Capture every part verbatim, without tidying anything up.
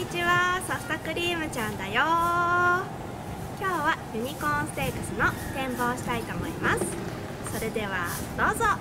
ちは、ソフトクリームちゃんだよ。今日はユニコーンステークスの展望したいと思います。それではどうぞ。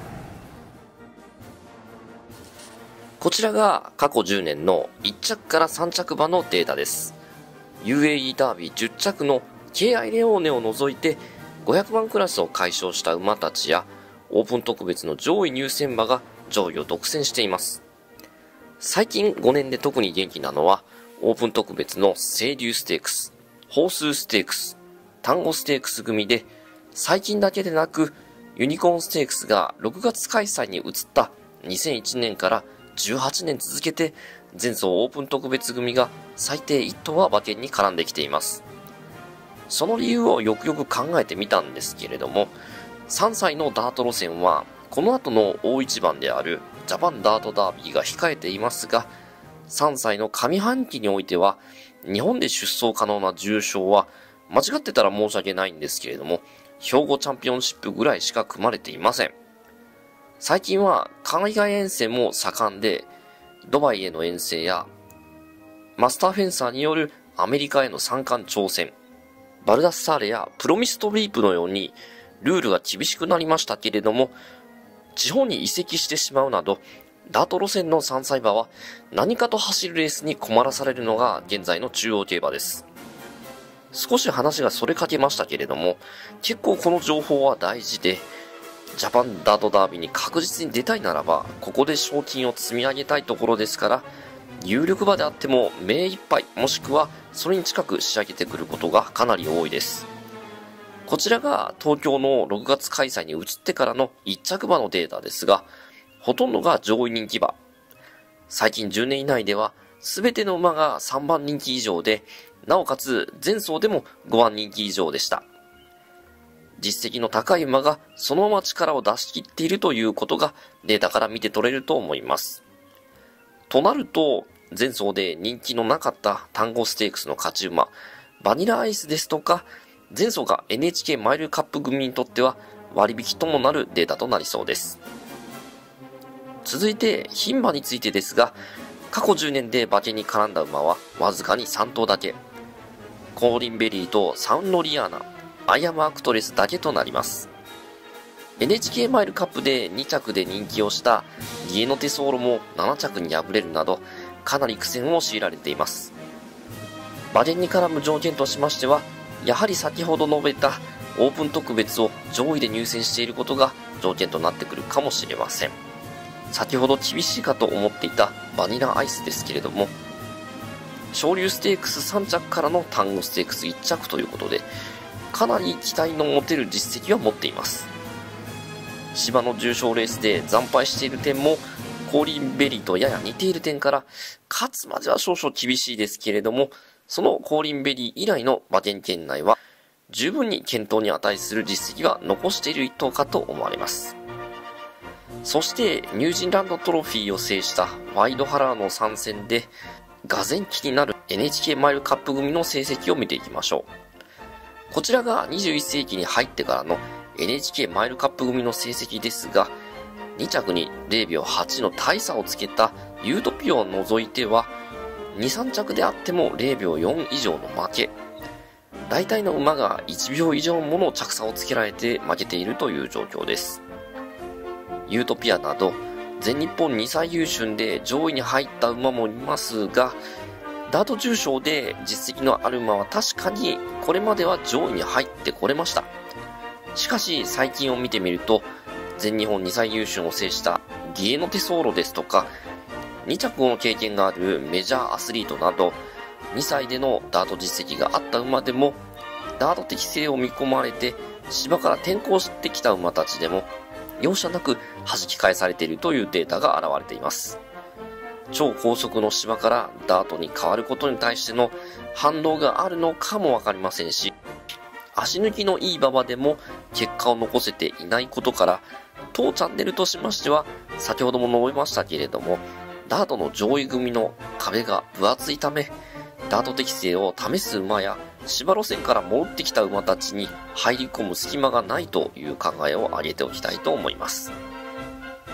こちらが過去じゅうねんのいっ着からさん着馬のデータです。 ユーエーイー ダービーじゅっ着の ケーアイ レオーネを除いてごひゃくばんクラスを解消した馬たちやオープン特別の上位入選馬が上位を独占しています。最近ごねんで特に元気なのはオープン特別の清流ステークス、宝数ステークス、単語ステークス組で、最近だけでなくユニコーンステークスがろくがつ開催に移ったにせんいちねんからじゅうはちねん続けて前走オープン特別組が最低いっ頭は馬券に絡んできています。その理由をよくよく考えてみたんですけれども、さんさいのダート路線はこの後の大一番であるジャパンダートダービーが控えていますが、さんさいの上半期においては日本で出走可能な重賞は間違ってたら申し訳ないんですけれども、兵庫チャンピオンシップぐらいしか組まれていません。最近は海外遠征も盛んで、ドバイへの遠征やマスターフェンサーによるアメリカへの三冠挑戦、バルダッサーレやプロミストリープのようにルールが厳しくなりましたけれども、地方に移籍してしまうなどダート路線のさんさい馬は何かと走るレースに困らされるのが現在の中央競馬です。少し話がそれかけましたけれども、結構この情報は大事で、ジャパンダートダービーに確実に出たいならばここで賞金を積み上げたいところですから、有力馬であっても目いっぱいもしくはそれに近く仕上げてくることがかなり多いです。こちらが東京のろくがつ開催に移ってからのいっ着馬のデータですが、ほとんどが上位人気馬。最近じゅうねん以内では全ての馬がさんばん人気以上で、なおかつ前走でもごばん人気以上でした。実績の高い馬がそのまま力を出し切っているということがデータから見て取れると思います。となると、前走で人気のなかった単語ステークスの勝ち馬、バニラアイスですとか、前走が エヌエイチケー マイルカップ組にとっては割引ともなるデータとなりそうです。続いて牝馬についてですが、過去じゅうねんで馬券に絡んだ馬はわずかにさん頭だけ。コーリンベリーとサウンドリアーナ、アイアムアクトレスだけとなります。 エヌエイチケー マイルカップでに着で人気をしたギエノテソーロもなな着に敗れるなど、かなり苦戦を強いられています。馬券に絡む条件としましては、やはり先ほど述べたオープン特別を上位で入選していることが条件となってくるかもしれません。先ほど厳しいかと思っていたバニラアイスですけれども、昇竜ステークスさん着からの単語ステークスいっ着ということで、かなり期待の持てる実績は持っています。芝の重賞レースで惨敗している点もコーリンベリーとやや似ている点から、勝つまでは少々厳しいですけれども、そのコーリンベリー以来の馬券圏内は十分に検討に値する実績は残している一頭かと思われます。そしてニュージーランドトロフィーを制したワイドハラーの参戦でがぜん気になる エヌエイチケー マイルカップ組の成績を見ていきましょう。こちらがにじゅういっ世紀に入ってからの エヌエイチケー マイルカップ組の成績ですが、に着にぜろびょうはちの大差をつけたユートピアを除いてはに、さん着であってもぜろびょうよん以上の負け。大体の馬がいちびょう以上もの着差をつけられて負けているという状況です。ユートピアなど全日本に最優秀で上位に入った馬もいますが、ダート重賞で実績のある馬は確かにこれまでは上位に入ってこれました。しかし最近を見てみると、全日本に最優秀を制したギエノテソーロですとか、に着の経験があるメジャーアスリートなどにさいでのダート実績があった馬でも、ダート適性を見込まれて芝から転向してきた馬たちでも容赦なく弾き返されているというデータが現れています。超高速の芝からダートに変わることに対しての反動があるのかもわかりませんし、足抜きのいい馬場でも結果を残せていないことから、当チャンネルとしましては先ほども述べましたけれども、ダートの上位組の壁が分厚いため、ダート適性を試す馬や芝路線から戻ってきた馬たちに入り込む隙間がないという考えを挙げておきたいと思います。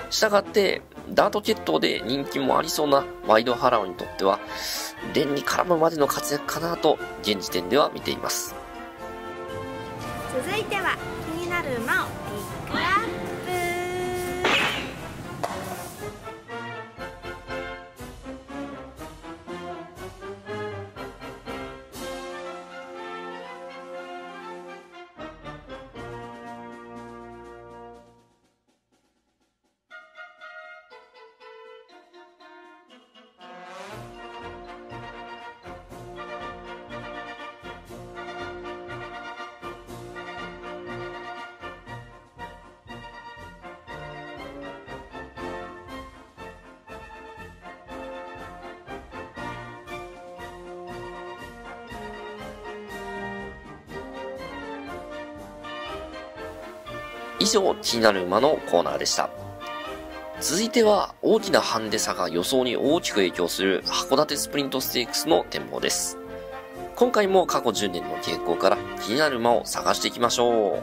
したがって、ダート決闘で人気もありそうなワイドハラオにとっては、連に絡むまでの活躍かなと、現時点では見ています。 続いては、気になる馬をピックアップ。 以上、気になる馬のコーナーでした。続いては、大きなハンデ差が予想に大きく影響する函館スプリントステークスの展望です。今回も過去じゅうねんの傾向から気になる馬を探していきましょう。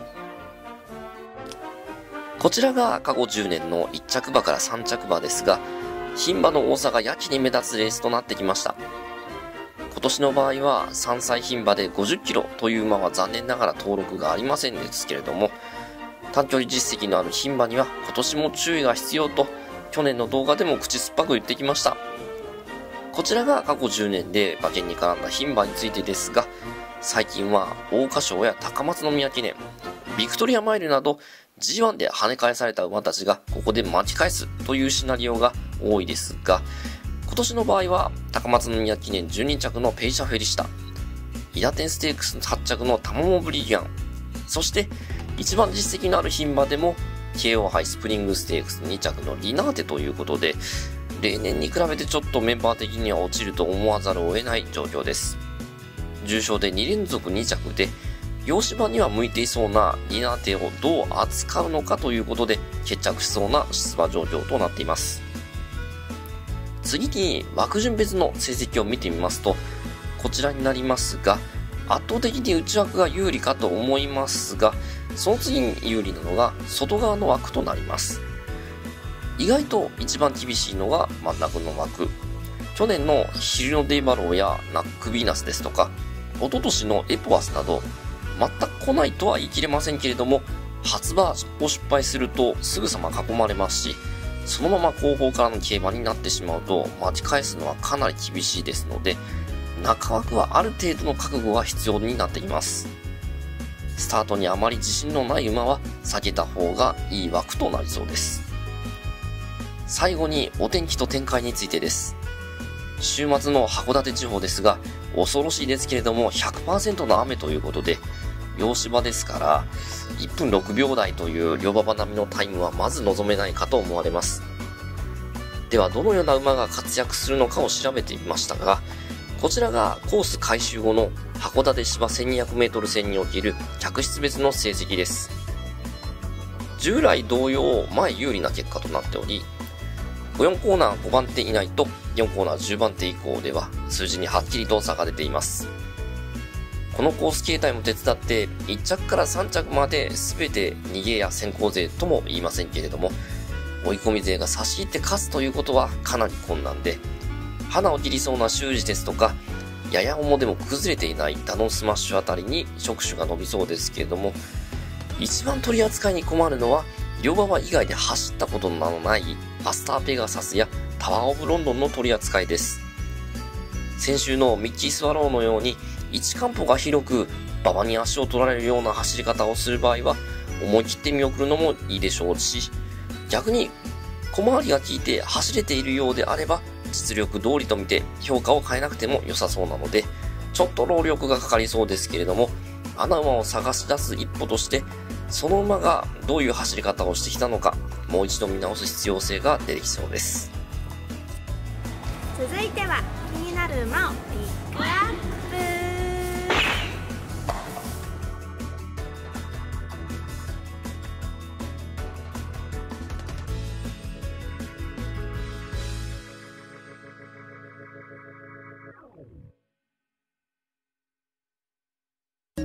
こちらが過去じゅうねんのいっ着馬からさん着馬ですが、牝馬の多さがやけに目立つレースとなってきました。今年の場合はさんさい牝馬でごじゅっキロという馬は残念ながら登録がありませんですけれども、短距離実績のある牝馬には今年も注意が必要と去年の動画でも口酸っぱく言ってきました。こちらが過去じゅうねんで馬券に絡んだ牝馬についてですが、最近は桜花賞や高松宮記念、ビクトリアマイルなど ジーワン で跳ね返された馬たちがここで巻き返すというシナリオが多いですが、今年の場合は高松宮記念じゅうに着のペイシャフェリシタ、伊田天ステークスはち着のタモモブリギャン、そして一番実績のある牝馬でも ケーオー 杯スプリングステークスに着のリナーテということで、例年に比べてちょっとメンバー的には落ちると思わざるを得ない状況です。重賞でに連続に着で、洋芝には向いていそうなリナーテをどう扱うのかということで決着しそうな出馬状況となっています。次に枠順別の成績を見てみますと、こちらになりますが、圧倒的に内枠が有利かと思いますが、その次に有利なのが外側の枠となります。意外と一番厳しいのが真ん中の枠。去年のヒルノデイバローやナックヴィーナスですとか、一昨年のエポアスなど、全く来ないとは言い切れませんけれども、初馬を失敗するとすぐさま囲まれますし、そのまま後方からの競馬になってしまうと巻き返すのはかなり厳しいですので、中枠はある程度の覚悟が必要になってきます。スタートにあまり自信のない馬は避けた方がいい枠となりそうです。最後にお天気と展開についてです。週末の函館地方ですが、恐ろしいですけれども ひゃくパーセント の雨ということで、洋芝ですからいっぷんろくびょう台という両馬場並みのタイムはまず望めないかと思われます。ではどのような馬が活躍するのかを調べてみましたが、こちらがコース改修後の函館芝 せんにひゃくメートル 戦における客室別の成績です。従来同様前有利な結果となっており、よんコーナーごばん手以内とよんコーナーじゅうばん手以降では数字にはっきりと差が出ています。このコース形態も手伝っていっ着からさん着まで全て逃げや先行勢とも言いませんけれども、追い込み勢が差し入って勝つということはかなり困難で、花を切りそうな修二ですとか、やや重でも崩れていないダノンスマッシュあたりに触手が伸びそうですけれども、一番取り扱いに困るのは両馬場以外で走ったことのないアスターペガサスやタワーオブロンドンの取り扱いです。先週のミッキースワローのように位置関歩が広く馬場に足を取られるような走り方をする場合は思い切って見送るのもいいでしょうし、逆に小回りが効いて走れているようであれば実力通りと見て評価を変えなくても良さそうなので、ちょっと労力がかかりそうですけれども、穴馬を探し出す一歩としてその馬がどういう走り方をしてきたのかもう一度見直す必要性が出てきそうです。 続いては気になる馬をピックアップ。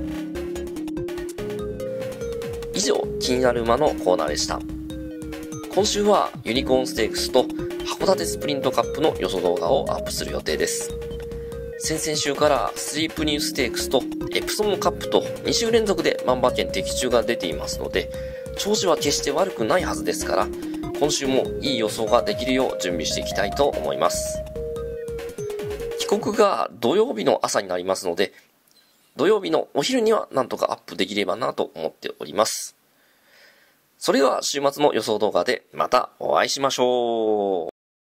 以上、気になる馬のコーナーでした。こ今週はユニコーンステークスと函館スプリントカップの予想動画をアップする予定です。先々週からスリープニューステークスとエプソムカップとに週連続で万馬券的中が出ていますので、調子は決して悪くないはずですから、今週もいい予想ができるよう準備していきたいと思います。帰国が土曜日の朝になりますので、土曜日のお昼にはなんとかアップできればなと思っております。それでは週末の予想動画でまたお会いしましょう。